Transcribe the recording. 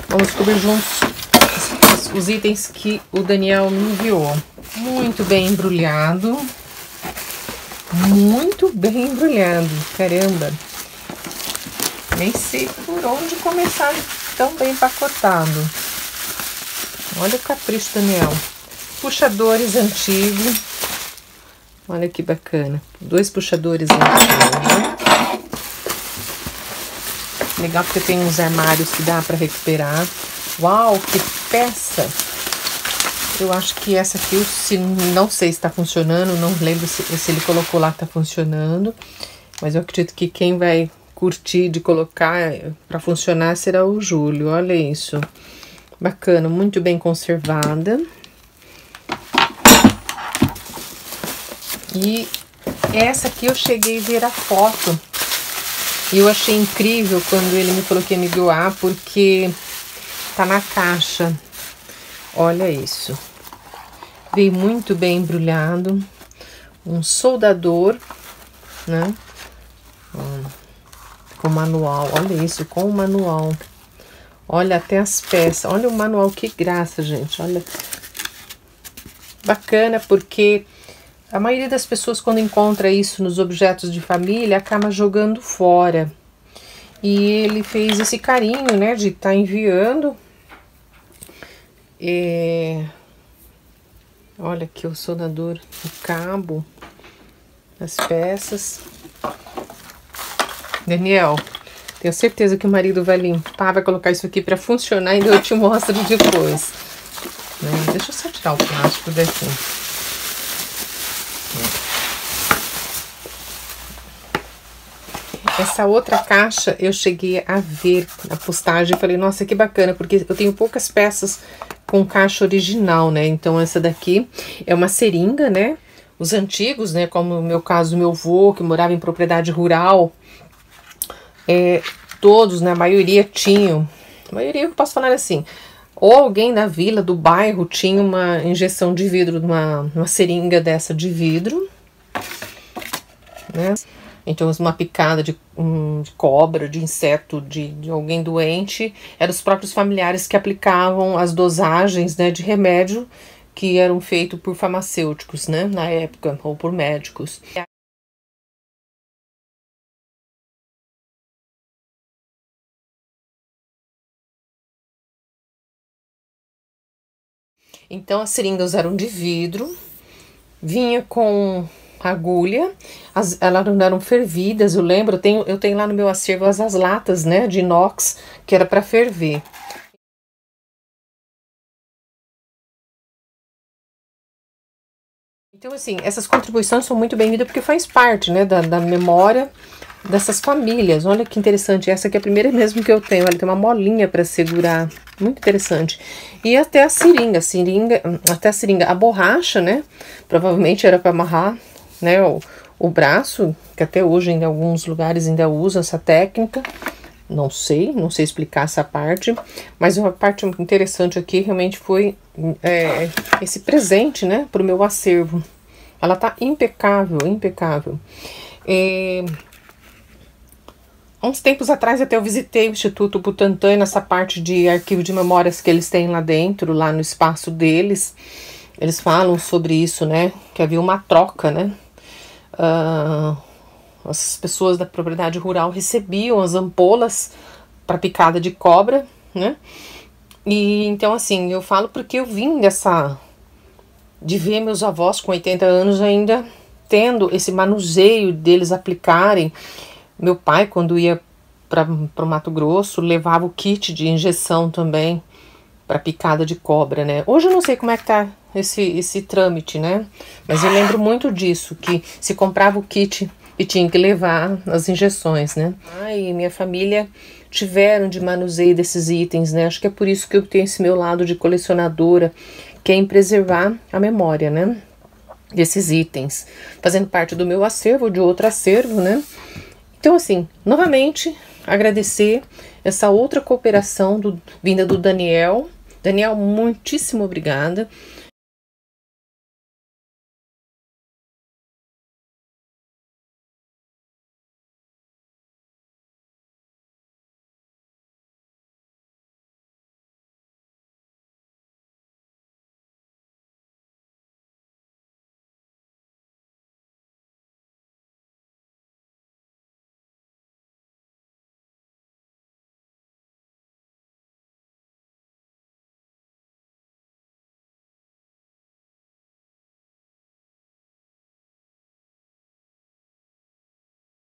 Vamos descobrir juntos os itens que o Daniel me enviou. Muito bem embrulhado. Muito bem embrulhado. Caramba. Nem sei por onde começar tão bem empacotado. Olha o capricho, Daniel. Puxadores antigos. Olha que bacana. 2 puxadores antigos. Legal porque tem uns armários que dá para recuperar. Uau, que peça! Eu acho que essa aqui, não sei se está funcionando, não lembro se ele colocou lá que tá funcionando. Mas eu acredito que quem vai curtir de colocar para funcionar será o Júlio. Olha isso. Bacana, muito bem conservada. E essa aqui eu cheguei a ver a foto. E eu achei incrível quando ele me falou que ia me doar, porque tá na caixa. Olha isso. Veio muito bem embrulhado. Um soldador, né? Com manual. Olha isso, com o manual. Olha até as peças. Olha o manual, que graça, gente. Olha. Bacana, porque a maioria das pessoas, quando encontra isso nos objetos de família, acaba jogando fora. E ele fez esse carinho, né, de estar enviando. Olha aqui o soldador, o cabo, as peças. Daniel, tenho certeza que o marido vai limpar, vai colocar isso aqui para funcionar e eu te mostro depois. Deixa eu só tirar o plástico daqui. Essa outra caixa eu cheguei a ver a postagem e falei, nossa, que bacana, porque eu tenho poucas peças com caixa original, né? Então essa daqui é uma seringa, né? Os antigos, né? Como no meu caso, meu avô, que morava em propriedade rural, todos, né? A maioria tinham, a maioria eu posso falar assim, ou alguém da vila, do bairro, tinha uma injeção de vidro, uma seringa dessa de vidro, né? Então, uma picada de cobra, de inseto, de alguém doente, eram os próprios familiares que aplicavam as dosagens, né, de remédio que eram feitos por farmacêuticos, né, na época, ou por médicos. Então, as seringas eram de vidro, vinha com agulha, elas não eram fervidas, eu lembro, eu tenho lá no meu acervo as latas, né, de inox, que era para ferver. Então, assim, essas contribuições são muito bem-vindas porque faz parte, né, da memória dessas famílias. Olha que interessante, essa aqui é a primeira mesmo que eu tenho, olha, tem uma molinha para segurar, muito interessante. E até a seringa, a borracha, né, provavelmente era para amarrar, né, o braço, que até hoje em alguns lugares ainda usa essa técnica. Não sei explicar essa parte, mas uma parte interessante aqui realmente foi esse presente, né, para o meu acervo. Ela tá impecável, impecável. Há uns tempos atrás até eu visitei o Instituto Butantan, nessa parte de arquivo de memórias que eles têm lá dentro, lá no espaço deles. Eles falam sobre isso, né, que havia uma troca, né. As pessoas da propriedade rural recebiam as ampolas para picada de cobra, né? E então, assim, eu falo porque eu vim de ver meus avós com 80 anos ainda tendo esse manuseio deles aplicarem. Meu pai, quando ia para o Mato Grosso, levava o kit de injeção também para picada de cobra, né? Hoje eu não sei como é que tá esse trâmite, né? Mas eu lembro muito disso, que se comprava o kit e tinha que levar as injeções, né? E minha família tiveram de manuseio desses itens, né? Acho que é por isso que eu tenho esse meu lado de colecionadora, que é em preservar a memória, né? Desses itens, fazendo parte do meu acervo, de outro acervo, né? Então, assim, novamente, agradecer essa outra cooperação vinda do Daniel. Daniel, muitíssimo obrigada.